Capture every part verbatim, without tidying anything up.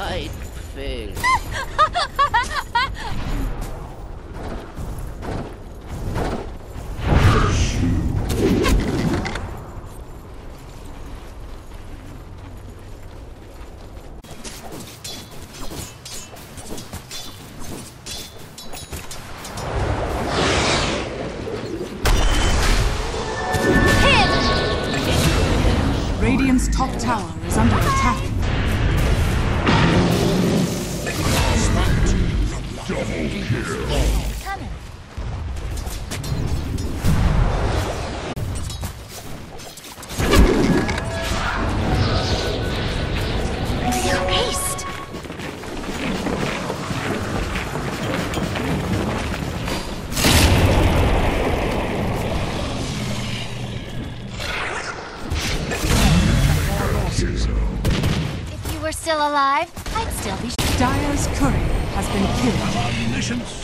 I failed. Radiant's top tower is under attack. Double kill. Aced. If you were still alive, I'd still be. Dire's courier has been killed. Munitions.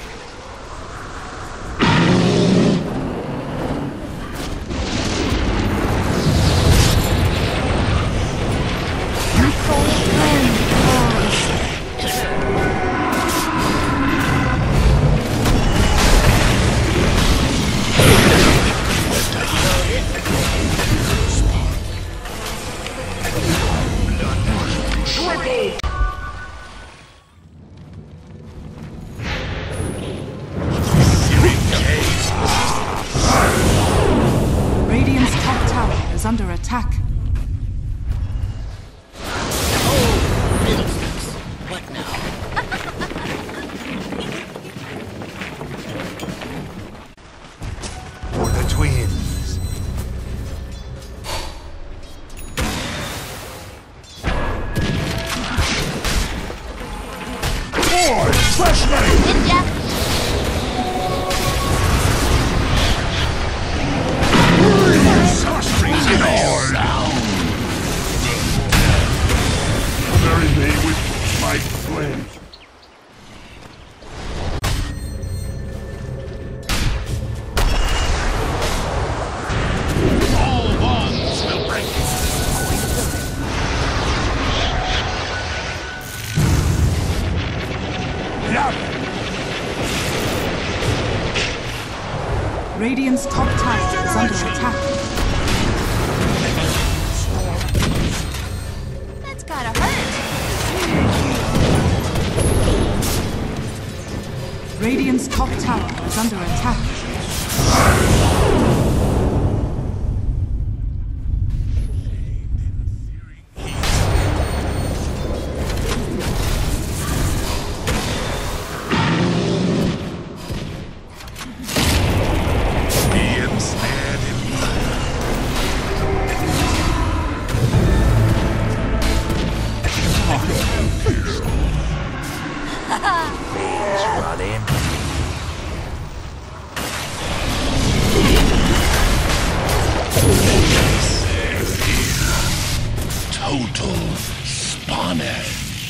Radiant's top tower is under attack. What now? For the twins. Boy, flashlight! Ninja. Bury me with my flames. All bonds will break. Radiant's top tower is under attack. That's gotta hurt. Radiant's top tower is under attack. Total spawner.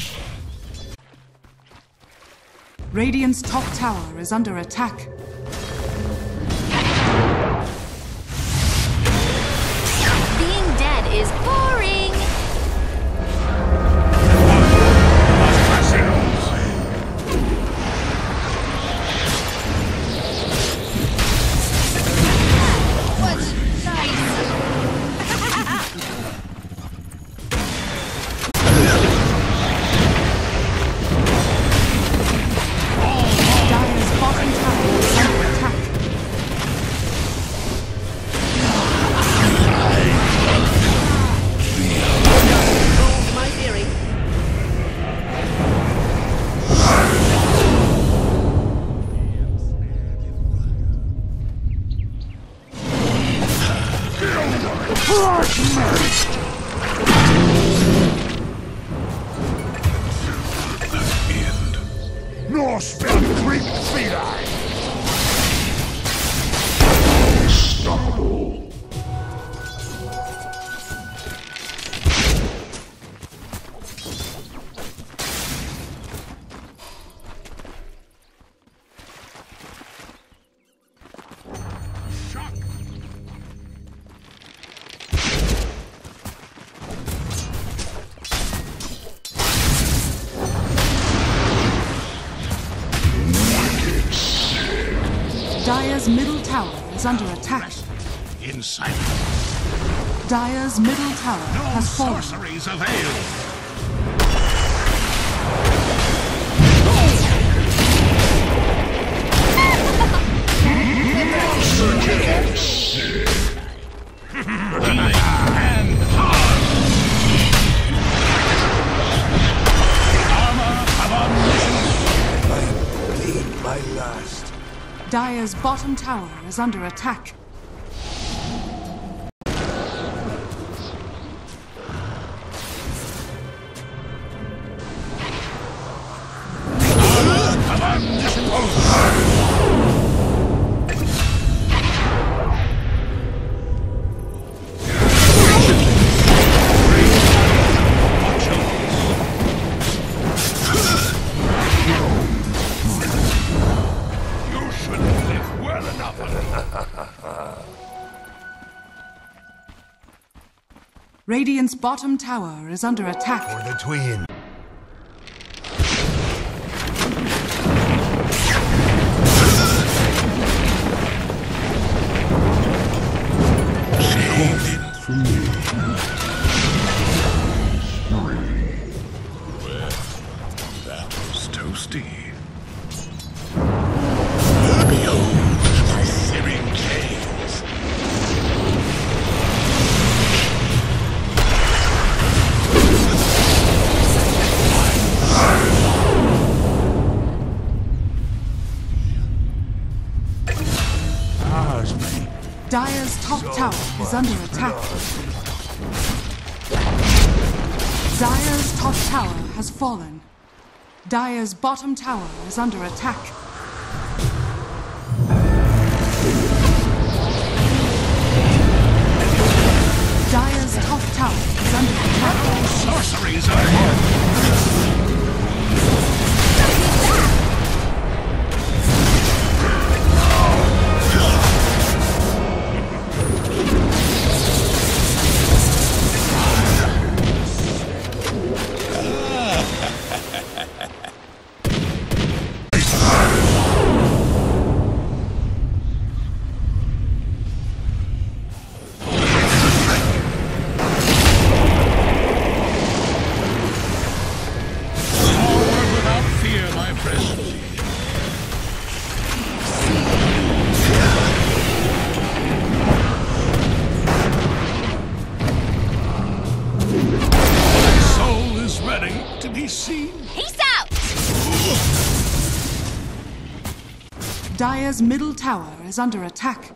Radiant's top tower is under attack. Being dead is boring. What's nice? Dire's bottom tower is under attack. Prove my theory. Northbound creep feline! Unstoppable. Shock! Dire's middle tower is under attack. In silence. Dire's middle tower No has fallen. sorceries avail. Healing and hard. Armor of omniscience. I bleed my last. Dire's bottom tower is under attack. Of omniscience. You shouldn't live well enough. Radiant's bottom tower is under attack. For the twin. That was toasty. Behold my searing gaze. Ours, mate. Dire's top tower is under attack. Dire's top tower has fallen. Dire's bottom tower is under attack. Dire's top tower is under attack. Sorceries are forward without fear, my friend. My soul is ready to be seen. Peace out! Dire's middle tower is under attack.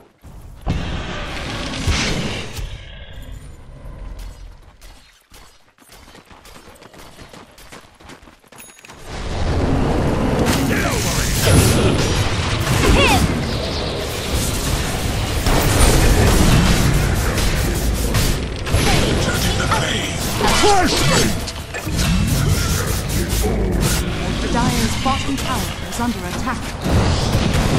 Dire's bottom tower is under attack.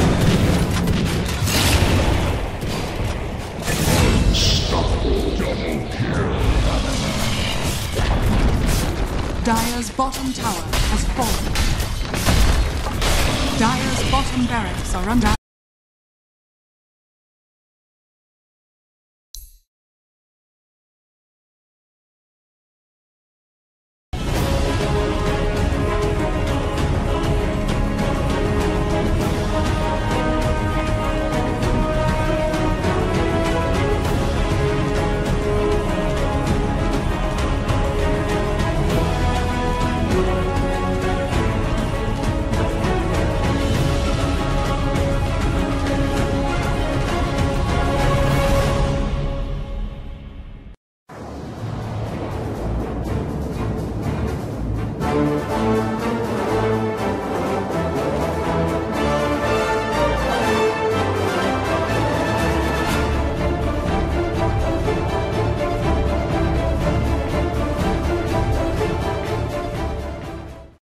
Dire's bottom tower has fallen. Dire's bottom barracks are under